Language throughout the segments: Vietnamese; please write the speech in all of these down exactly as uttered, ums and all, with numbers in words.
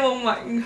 ơn mọi người.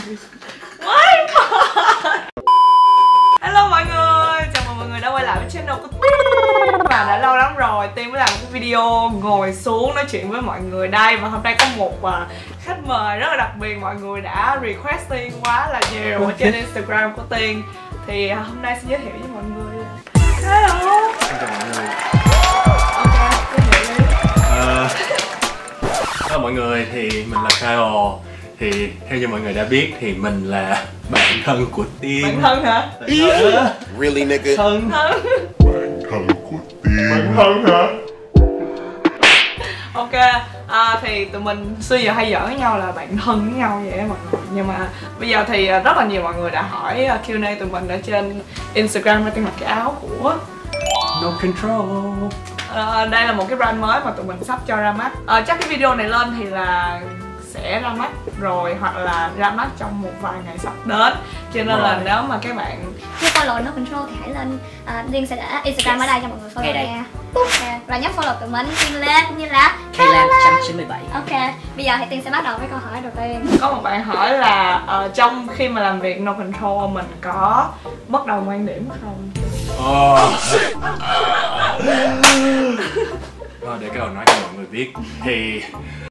Hello mọi người, chào mừng mọi người đã quay lại với channel của Tiên. Và đã lâu lắm rồi Tiên mới làm một cái video ngồi xuống nói chuyện với mọi người đây. Và hôm nay có một uh, khách mời rất là đặc biệt, mọi người đã request Tiên quá là nhiều ở trên Instagram của Tiên. Thì uh, hôm nay xin giới thiệu với mọi người là hello. Xin chào mọi người. Ok, giới thiệu đi. Ờ, hello mọi người, thì mình là Kyle. Thì theo như mọi người đã biết thì mình là bạn thân của Tiên. Bạn thân hả? Really nigga? Thân. Thân. Bạn thân của Tiên. Bạn thân hả? Ok, à, thì tụi mình xưa giờ hay giỡn với nhau là bạn thân với nhau vậy mọi người. Nhưng mà bây giờ thì rất là nhiều mọi người đã hỏi Q and A tụi mình ở trên Instagram và Tiên mặc cái áo của No Control. à, đây là một cái brand mới mà tụi mình sắp cho ra mắt. à, Chắc cái video này lên thì là sẽ ra mắt rồi, hoặc là ra mắt trong một vài ngày sắp đến. Cho nên là nếu mà các bạn chưa follow No Control thì hãy lên uh, Liên sẽ để Instagram yes. ở đây cho mọi người follow nha. Okay. Và nhớ follow tụi mình Tiên Lê cũng như là Kayla một trăm chín mươi bảy. Ok, bây giờ thì Tiên sẽ bắt đầu với câu hỏi đầu tiên. Có một bạn hỏi là uh, trong khi mà làm việc No Control mình có bất đồng quan điểm không? Oh. Rồi để Kyle nói cho mọi người biết. Thì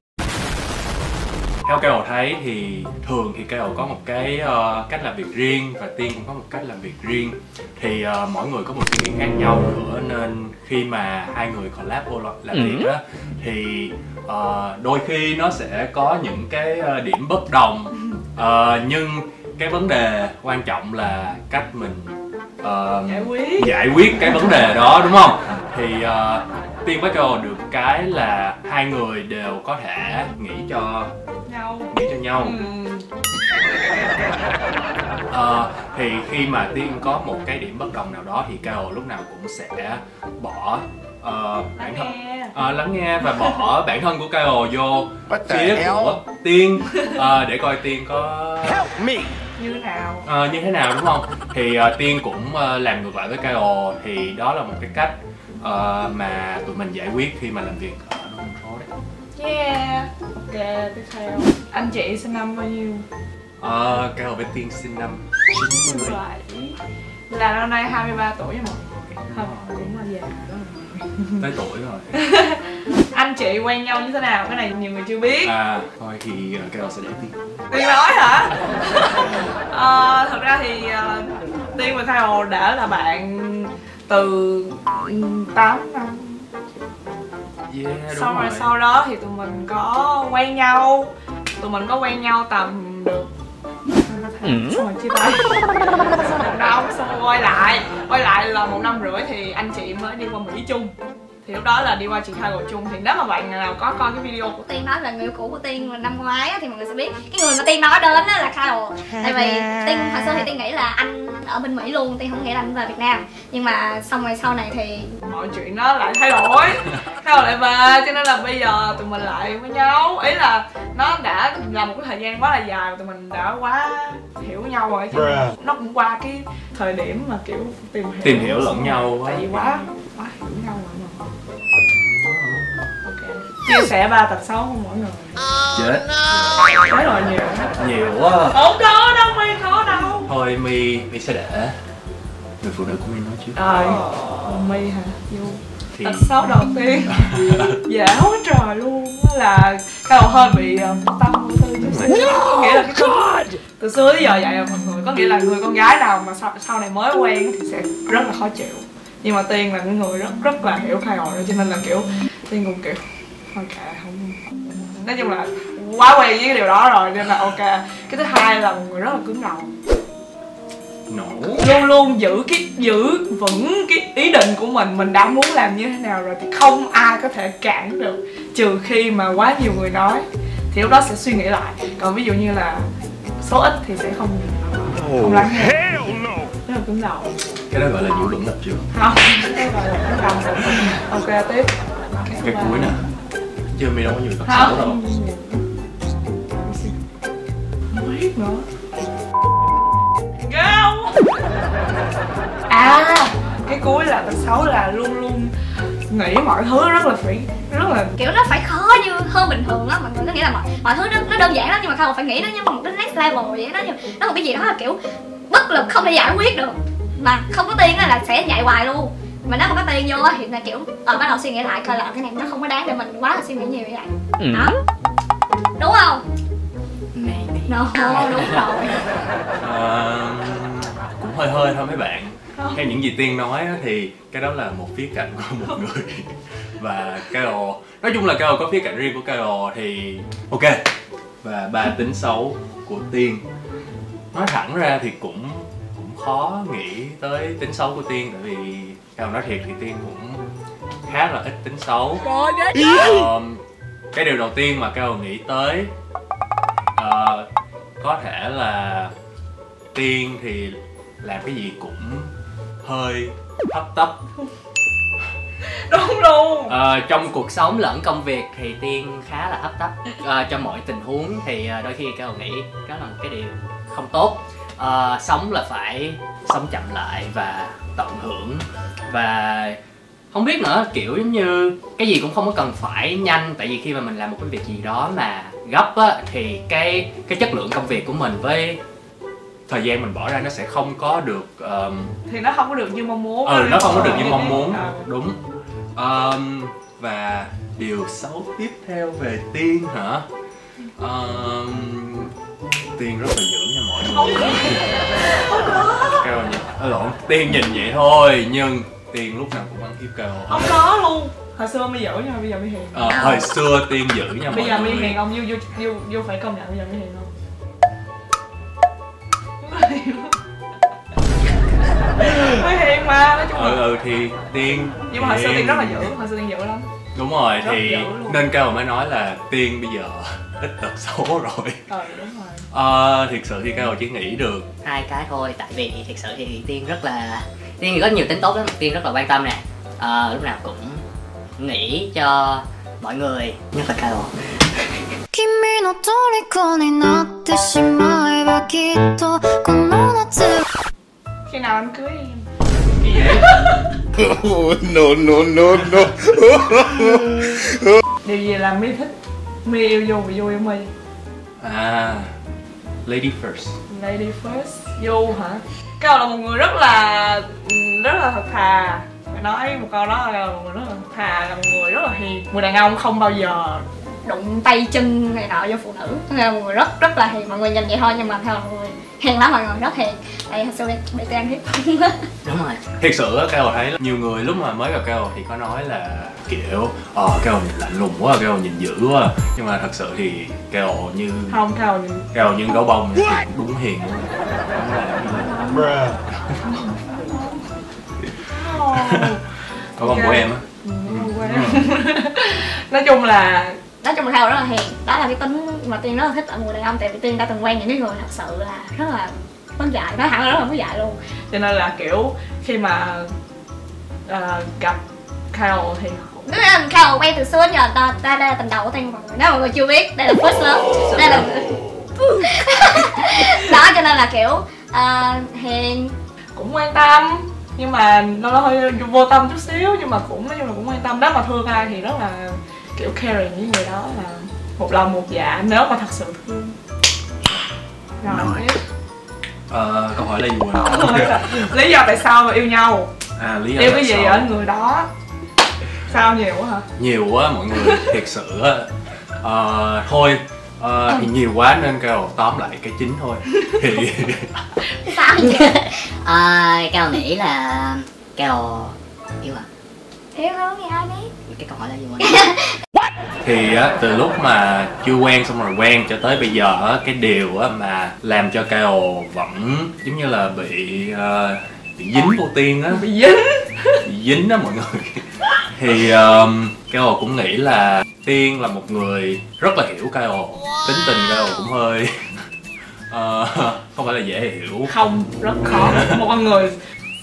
theo Kyle thấy thì thường thì Kyle có một cái uh, cách làm việc riêng và Tiên cũng có một cách làm việc riêng. Thì uh, mỗi người có một suy nghĩ khác nhau nữa, nên khi mà hai người collab vô làm ừ. việc á thì uh, đôi khi nó sẽ có những cái uh, điểm bất đồng, uh, nhưng cái vấn đề quan trọng là cách mình uh, giải quyết giải quyết cái vấn đề đó, đúng không? Thì uh, Tiên với Kyle được cái là hai người đều có thể nghĩ cho nhau nghĩ cho nhau. ừ. uh, thì khi mà Tiên có một cái điểm bất đồng nào đó thì Kyle lúc nào cũng sẽ bỏ uh, bản thân uh, lắng nghe và bỏ bản thân của Kyle vô phía của Tiên uh, để coi Tiên có như thế nào uh, như thế nào, đúng không? Thì uh, Tiên cũng uh, làm ngược lại với Kyle. Thì đó là một cái cách uh, mà tụi mình giải quyết khi mà làm việc ở No Control đấy. Yeah. Ok, tiếp theo anh chị sinh năm bao nhiêu? Ờ, uh, Kyle với Tiên sinh năm chín mươi bảy. Là năm nay hai mươi ba tuổi nha mọi người. Không, cũng là già đó. Tới tuổi rồi. Anh chị quen nhau như thế nào? Cái này nhiều người chưa biết. À, thôi thì uh, Kyle sẽ để Tiên. Tiên nói hả? À, thật ra thì uh, Tiên và Kyle đã là bạn từ tám năm. Yeah, đúng Xong rồi rồi. sau đó thì tụi mình có quen nhau. Tụi mình có quen nhau tầm được ừ. Xong rồi chia tay. Xong một năm, xong rồi quay lại Quay lại là một năm rưỡi thì anh chị mới đi qua Mỹ chung. Thì lúc đó là đi qua Chicago chung. Thì nếu mà bạn nào có coi cái video của Tiên nói về người yêu cũ của Tiên là năm ngoái á, thì mọi người sẽ biết cái người mà Tiên nói đến á là Kyle. Tại vì Tiên hồi xưa thì Tiên nghĩ là anh ở bên Mỹ luôn, Tiên không nghĩ là anh về Việt Nam. Nhưng mà xong rồi sau này thì mọi chuyện đó lại thay đổi. Thay đổi lại về, cho nên là bây giờ tụi mình lại với nhau. Ý là nó đã là một cái thời gian quá là dài, tụi mình đã quá hiểu nhau rồi. Cho nên nó cũng qua cái thời điểm mà kiểu tìm hiểu, tìm hiểu lẫn nhau. Tại vì quá quá hiểu nhau rồi. Ok, chia sẻ ba tật xấu của mỗi người. Chết. Chết rồi, nhiều Nhiều quá. Không có đâu My, khó đâu. Thôi My, My sẽ để người phụ nữ của My nói trước. Rồi, My hả? Vô Thì... tật xấu đầu tiên dễ quá trời luôn là cái đầu hơi bị tâm vô tư chút xíu. Có nghĩa là cái tính từ xưa tới giờ vậy à mọi người. Có nghĩa là người con gái nào mà sau, sau này mới quen thì sẽ rất là khó chịu. Nhưng mà Tiên là người rất rất là hiểu Kyle rồi, cho nên là kiểu Tiên cũng kiểu thôi kệ, không, nói chung là quá quen với cái điều đó rồi nên là ok. Cái thứ hai là một người rất là cứng đầu. No. Luôn luôn giữ cái giữ vững cái ý định của mình, mình đã muốn làm như thế nào rồi thì không ai có thể cản được, trừ khi mà quá nhiều người nói thì lúc đó sẽ suy nghĩ lại. Còn ví dụ như là số ít thì sẽ không không lắng nghe. Rất là cứng đầu. Cái đó gọi là giữ vững lập trường. Không, cái gọi là cứng đầu. Ok, tiếp cái cuối nè. Chưa My đâu có nhiều tật không xấu đâu. Không biết nữa. Go. À, cái cuối là tật xấu là luôn luôn nghĩ mọi thứ rất là phải rất là là kiểu nó phải khó như hơn bình thường á, mọi người có nghĩa là mọi, mọi thứ nó, nó đơn giản lắm nhưng mà Khao phải nghĩ nó như một cái next level vậy đó, nó một cái gì đó là kiểu bất lực không thể giải quyết được, mà không có tiền là sẽ nhạy hoài luôn, mà nếu mà có tiền vô thì là kiểu ờ bắt đầu suy nghĩ lại coi là cái này nó không có đáng để mình quá là suy nghĩ nhiều như vậy. Ừ. Đó đúng không? Maybe. No, đúng rồi. Ờ, cũng hơi hơi thôi mấy bạn. Theo những gì Tiên nói á, thì cái đó là một khía cạnh của một người. Và Carol, nói chung là Carol có khía cạnh riêng của Carol thì ok. Và ba tính xấu của Tiên, nói thẳng ra thì cũng cũng khó nghĩ tới tính xấu của Tiên, tại vì Carol nói thiệt thì Tiên cũng khá là ít tính xấu. Ờ, cái điều đầu tiên mà Carol nghĩ tới uh, có thể là Tiên thì làm cái gì cũng hơi hấp tấp. Đúng luôn. Ờ, trong cuộc sống lẫn công việc thì Tiên khá là hấp tấp. Ờ, trong mọi tình huống thì đôi khi Carol nghĩ đó là một cái điều không tốt. Ờ, sống là phải sống chậm lại và tận hưởng, và không biết nữa, kiểu giống như cái gì cũng không có cần phải nhanh, tại vì khi mà mình làm một cái việc gì đó mà gấp á thì cái cái chất lượng công việc của mình với thời gian mình bỏ ra nó sẽ không có được um, thì nó không có được như mong muốn. ừ nó không có được như mong muốn. À. Đúng. Um, và điều xấu tiếp theo về Tiên hả? Um, Tiên rất là dữ nha mọi người. Carol nhìn, à, lộn, Tiên nhìn vậy thôi nhưng Tiên lúc nào cũng ăn hiếp Carol. Không có luôn. Hồi xưa mới dữ nhưng mà bây giờ mới hiền. Ờ, hồi xưa Tiên dữ nha mọi bây người. giờ mới hiền không? Vô, vô, vô, vô phải công nhận bây giờ mới hiền không? Mới hiền mà, nói chung là Ừ, ừ thì Tiên nhưng mà hồi xưa Tiên rất là dữ, hồi xưa Tiên dữ lắm. Đúng rồi, Rất thì dữ luôn. nên Carol mới nói là Tiên bây giờ ít tật xấu rồi. Ừ đúng rồi. Ờ, thiệt sự thì Carol chỉ nghĩ được hai cái thôi, tại vì thiệt sự thì Tiên rất là Tiên thì có nhiều tính tốt lắm. Tiên rất là quan tâm nè, à, lúc nào cũng nghĩ cho mọi người, nhất là Carol. Khi nào anh cưới em? cái gì vậy? Oh, no, no, no, no. Điều gì làm My thích My yêu vô và vô yêu My? À, lady first. Lady first. Vô hả? Cao là một người rất là rất là thật thà. Phải nói một câu đó là một người rất là thật thà, là một người rất là hiền. Người đàn ông không bao giờ đụng tay chân này nọ cho phụ nữ. Nên là một người rất rất là hiền. Mọi người nhìn vậy thôi nhưng mà theo là một người hiền lắm, mọi người rất hiền. Đây thật sự bị tên hiếp. Đúng rồi. Thiệt sự á, Carol thấy nhiều người lúc mà mới gặp Carol thì có nói là kiểu ờ Carol nhìn lạnh lùng quá, Carol nhìn dữ quá, nhưng mà thật sự thì Carol như Không, Cao là Carol như gấu bông thì đúng hiền luôn. Gấu bông của em á. Nói chung là nói chung là Khao rất là hiền, đó là cái tính mà Tiên rất là thích ở người đàn ông, tại vì Tiên đã từng quen những cái người thật sự là rất là mất dạy, nói thẳng là rất là mất dạy luôn. cho nên là kiểu khi mà uh, gặp Kyle thì Nói là Khao quen từ xưa đến giờ, ta, ta đây là tình đầu của Tiên mọi người, nếu mọi người chưa biết, đây là first love, đây là đó, cho nên là kiểu uh, hiền, cũng quan tâm nhưng mà nó hơi vô tâm chút xíu, nhưng mà cũng nói chung là cũng quan tâm. Nếu mà thương ai thì rất là kiểu caring với người đó, là một lòng một dạ nếu mà thật sự thương. Rồi tiếp. Ờ, câu hỏi là gì quên? Lý do tại sao mà yêu nhau? À, lý do Yêu tại cái gì sao? ở người đó? Sao nhiều quá hả? Nhiều quá mọi người, thiệt sự á. Ờ, thôi ờ, thì nhiều quá nên Carol tóm lại cái chính thôi. Thì sao vậy? À, Carol nghĩ là Carol yêu à? Yêu không thì ai biết. Cái câu hỏi là gì vậy? thì á, từ lúc mà chưa quen xong rồi quen cho tới bây giờ á, cái điều á mà làm cho Carol vẫn giống như là bị uh, bị dính vô Tiên á, Bị dính. bị dính đó mọi người. Thì um, Carol cũng nghĩ là Tiên là một người rất là hiểu Carol, tính tình Carol cũng hơi uh, không phải là dễ hiểu, Không, rất khó. Một con người.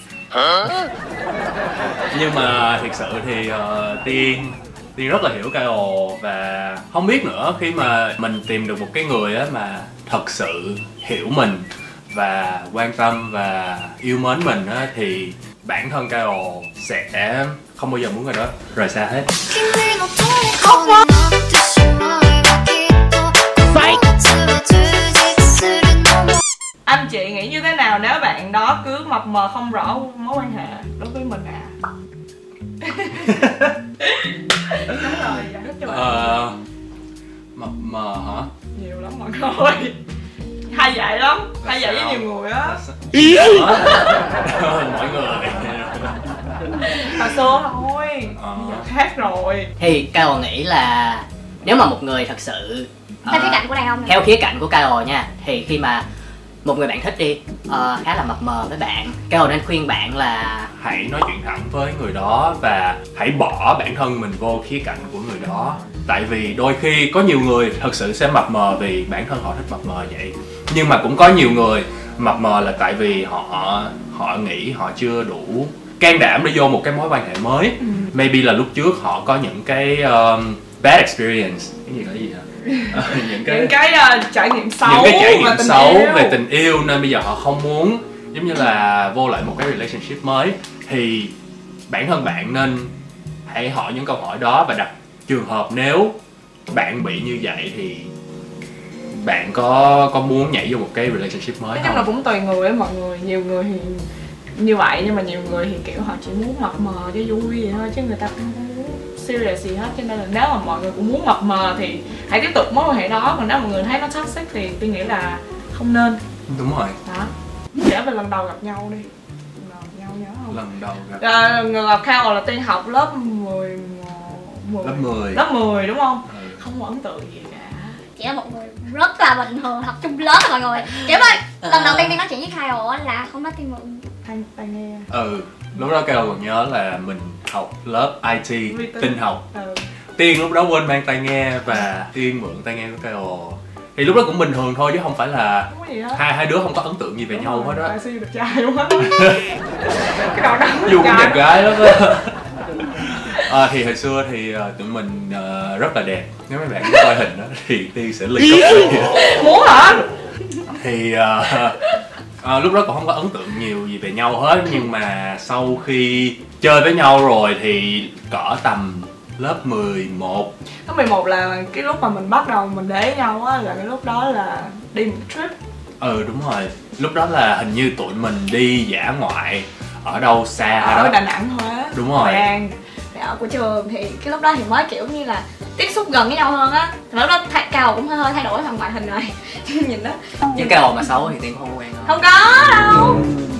nhưng mà thiệt sự thì uh, Tiên Tiên rất là hiểu Carol, và không biết nữa, khi mà mình tìm được một cái người á mà thật sự hiểu mình và quan tâm và yêu mến mình á, thì bản thân Carol sẽ không bao giờ muốn người đó rời xa hết. Anh chị nghĩ như thế nào nếu bạn đó cứ mập mờ không rõ mối quan hệ đối với mình à? Đúng rồi, giải thích cho bạn. Ờ, mập mờ hả? Nhiều lắm mọi người. Hay vậy lắm, hay vậy với nhiều người á. Mọi người. Hồi xưa thôi, Ờ. bây giờ khác rồi. Thì Carol nghĩ là nếu mà một người thật sự Theo khía ờ, cạnh của đàn ông này. theo khía cạnh của Carol nha, thì khi mà một người bạn thích đi ờ, khá là mập mờ với bạn, Carol nên khuyên bạn là Hãy nói chuyện thẳng với người đó và hãy bỏ bản thân mình vô khía cạnh của người đó. Tại vì đôi khi có nhiều người thật sự sẽ mập mờ vì bản thân họ thích mập mờ vậy. Nhưng mà cũng có nhiều người mập mờ là tại vì họ họ nghĩ họ chưa đủ can đảm để vô một cái mối quan hệ mới. Ừ. Maybe là lúc trước họ có những cái um, bad experience, cái gì là cái gì hả? Ờ, những cái Những cái uh, trải nghiệm xấu, những cái trải về nghiệm tình xấu yêu. về tình yêu nên bây giờ họ không muốn giống như là vô lại một cái relationship mới. Thì bản thân bạn nên hãy hỏi những câu hỏi đó và đặt trường hợp nếu bạn bị như vậy thì bạn có có muốn nhảy vô một cái relationship mới Nói chung là không? cũng tùy người ấy mọi người. Nhiều người thì như vậy nhưng mà nhiều người thì kiểu họ chỉ muốn mập mờ cho vui vậy thôi chứ người ta cũng không muốn serious gì hết. Cho nên là nếu mà mọi người cũng muốn mập mờ thì hãy tiếp tục mối quan hệ đó. Còn nếu mọi người thấy nó toxic thì tôi nghĩ là không nên. Đúng rồi. Đó. Kể về lần đầu gặp nhau đi. Lần đầu gặp nhau nhớ không? Lần đầu gặp À, người gặp Carol là Tiên học lớp mười, mười lớp mười. lớp mười đúng không? Ừ. Không có ấn tượng gì cả. Chỉ là một người rất là bình thường, học chung lớp mọi người. Kiểu ơi, lần đầu tiên Tiên nói chuyện với Kyle á là không nói Tiên mượn. Thanh tai nghe. Ừ, lúc đó Carol còn nhớ là mình học lớp i tê, Vi tính. tin học. Ừ. Tiên lúc đó quên mang tai nghe và Tiên mượn tai nghe của Carol. Thì lúc đó cũng bình thường thôi chứ không phải là Không có gì hết. hai hai đứa không có ấn tượng gì về nhau hết đó. Tại siêu đẹp trai luôn á. Cái đầu đó Dù cũng đẹp gái lắm á. À, thì hồi xưa thì uh, tụi mình uh, rất là đẹp. Nếu mấy bạn muốn coi hình đó thì Tiên sẽ link up đi. Muốn hả? Thì uh, uh, lúc đó cũng không có ấn tượng nhiều gì về nhau hết. Nhưng mà sau khi chơi với nhau rồi thì cỡ tầm lớp mười một. Lớp mười một là cái lúc mà mình bắt đầu mình để nhau á, là cái lúc đó là đi một trip. Ừ đúng rồi. Lúc đó là hình như tụi mình đi dã ngoại ở đâu xa Ở đó. Đà Nẵng thôi á. Đúng rồi. Hội An. Thì ở của trường thì cái lúc đó thì mới kiểu như là tiếp xúc gần với nhau hơn á. Thì lúc đó thay, Cao cũng hơi hơi thay đổi phần ngoại hình rồi. Nhìn đó. những Carol mà xấu thì Tiên cũng không quen đâu. Không có đâu.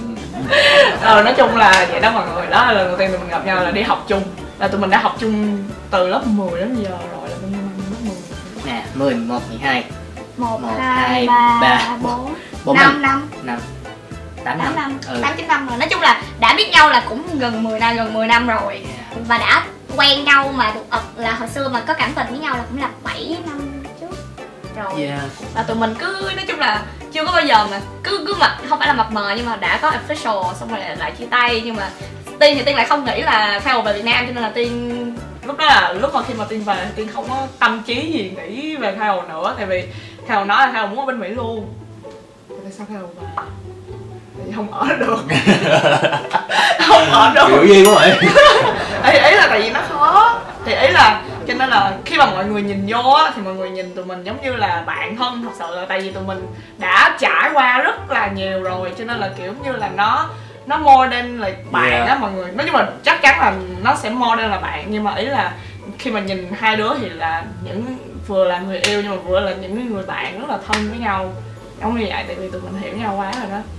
Ờ nói chung là vậy đó mọi người. Đó là lần đầu tiên tụi mình gặp nhau là đi học chung. Là tụi mình đã học chung từ lớp mười đến giờ rồi, là bao nhiêu năm lớp mười. Nè, mười, mười một, mười hai, một, Một, hai, hai, ba, ba, bốn, bốn năm năm. năm, tám tám năm. năm, Ừ. tám chín năm rồi. Nói chung là đã biết nhau là cũng gần mười năm, gần mười năm rồi. Yeah. Và đã quen nhau mà được ập là hồi xưa mà có cảm tình với nhau là cũng là bảy năm trước rồi. Yeah. Là tụi mình cứ nói chung là chưa có bao giờ mà cứ cứ mập, không phải là mập mờ nhưng mà đã có official xong rồi lại chia tay. Nhưng mà Tiên thì Tiên lại không nghĩ là Carol về Việt Nam, cho nên là Tiên lúc đó là lúc mà khi mà Tiên về Tiên không có tâm trí gì nghĩ về Carol nữa. Tại vì Carol nói là Carol muốn ở bên Mỹ luôn. Tại sao Carol về? Tại vì không ở được. Không ở được. Kiểu gì quá vậy? Ý, ý là tại vì nó khó. Thì ý là cho nên là khi mà mọi người nhìn vô á thì mọi người nhìn tụi mình giống như là bạn thân thật sự, là tại vì tụi mình đã trải qua rất là nhiều rồi, cho nên là kiểu như là nó nó more than là bạn Yeah. á mọi người. Nói chung là chắc chắn là nó sẽ more than là bạn, nhưng mà ý là khi mà nhìn hai đứa thì là những vừa là người yêu nhưng mà vừa là những người bạn rất là thân với nhau, giống như vậy. Tại vì tụi mình hiểu nhau quá rồi đó.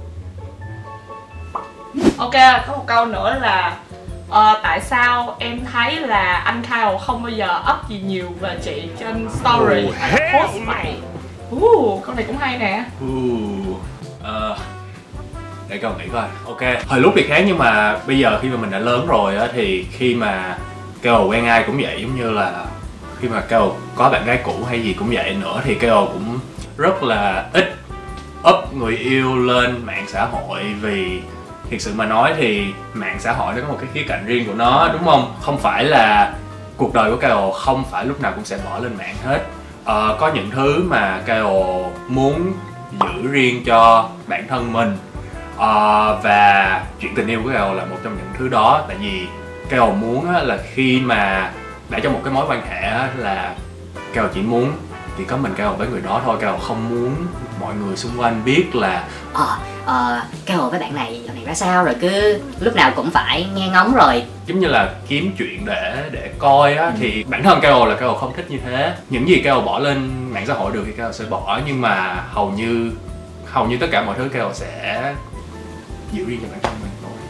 Ok, có một câu nữa là Ờ, tại sao em thấy là anh Kyle không bao giờ up gì nhiều về chị trên story Oh, hay là post vậy? Uh, câu này cũng hay nè. Uh, uh, để câu nghĩ coi. Ok, hồi lúc thì khác nhưng mà bây giờ khi mà mình đã lớn rồi á thì khi mà Carol quen ai cũng vậy, giống như là khi mà Carol có bạn gái cũ hay gì cũng vậy nữa thì Carol cũng rất là ít up người yêu lên mạng xã hội. Vì thiệt sự mà nói thì mạng xã hội nó có một cái khía cạnh riêng của nó, đúng không? Không phải là cuộc đời của Carol không phải lúc nào cũng sẽ bỏ lên mạng hết. Ờ, có những thứ mà Carol muốn giữ riêng cho bản thân mình. Ờ, và chuyện tình yêu của Carol là một trong những thứ đó. Tại vì Keo muốn á, là khi mà để cho một cái mối quan hệ á, là Keo chỉ muốn chỉ có mình Keo với người đó thôi. Keo không muốn mọi người xung quanh biết là Ờ, ờ, Keo với bạn này dạo này ra sao rồi, cứ lúc nào cũng phải nghe ngóng rồi. giống như là kiếm chuyện để để coi á. Ừ. Thì bản thân Keo là Keo không thích như thế. Những gì Keo bỏ lên mạng xã hội được thì Keo sẽ bỏ, nhưng mà hầu như hầu như tất cả mọi thứ Keo sẽ giữ riêng cho bản thân mình thôi.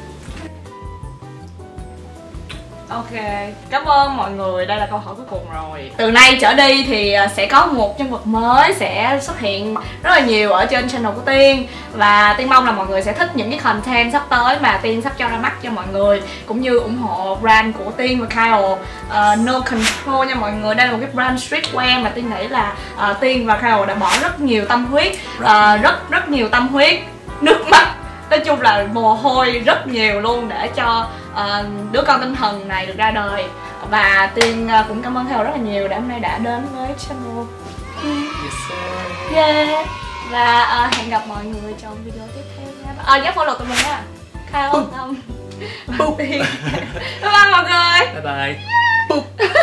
Ok, cảm ơn mọi người. Đây là câu hỏi cuối cùng rồi. Từ nay trở đi thì sẽ có một nhân vật mới sẽ xuất hiện rất là nhiều ở trên channel của Tiên. Và Tiên mong là mọi người sẽ thích những cái content sắp tới mà Tiên sắp cho ra mắt cho mọi người, cũng như ủng hộ brand của Tiên và Kyle. uh, No Control nha mọi người. Đây là một cái brand streetwear mà Tiên nghĩ là uh, Tiên và Kyle đã bỏ rất nhiều tâm huyết, uh, Rất rất nhiều tâm huyết, nước mắt, nói chung là mồ hôi rất nhiều luôn để cho uh, đứa con tinh thần này được ra đời. Và Tiên uh, cũng cảm ơn Theo rất là nhiều đã hôm nay đã đến với channel. Yes sir. Yeah. Và uh, hẹn gặp mọi người trong video tiếp theo nha. Ờ uh, nhớ follow tụi mình nha. Khao không? Tiên. Bye bye mọi người. Bye bye.